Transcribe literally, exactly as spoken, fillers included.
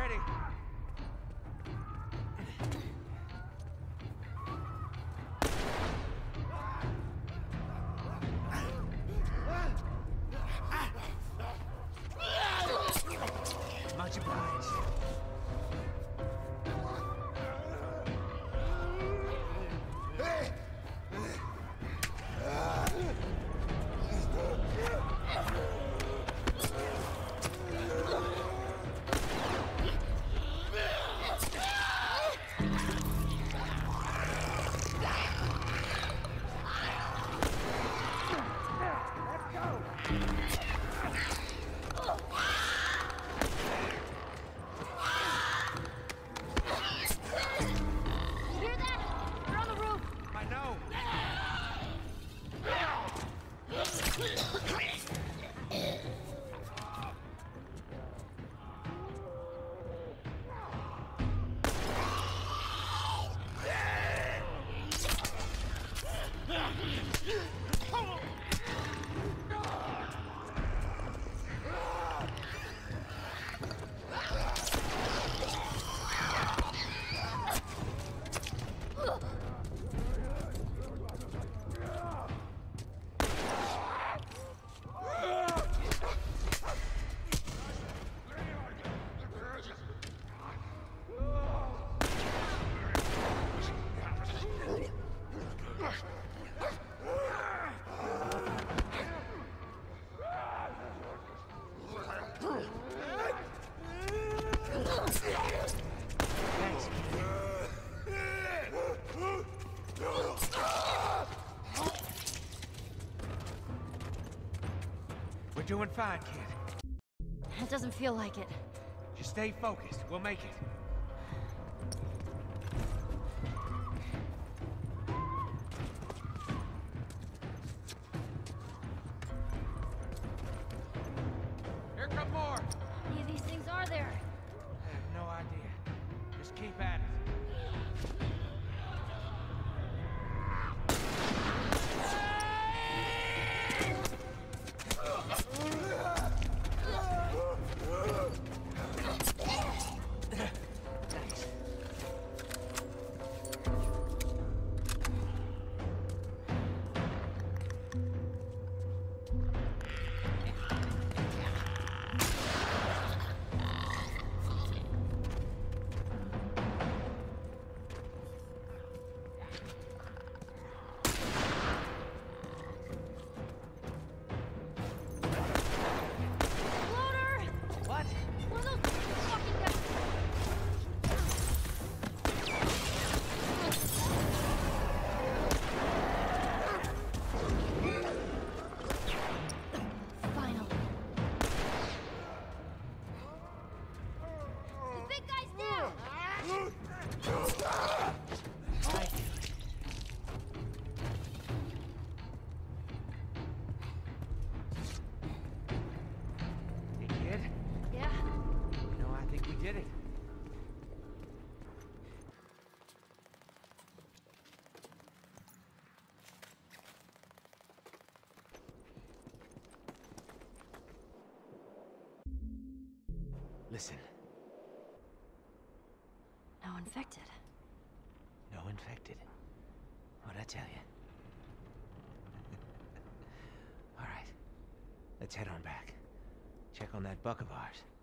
ready. Much obliged. We're doing fine, kid. It doesn't feel like it. Just stay focused. We'll make it. Here come more. How many of these things are there? I have no idea. Just keep at it. Did it. Listen. No infected. No infected. What'd I tell you? All right. Let's head on back. Check on that buck of ours.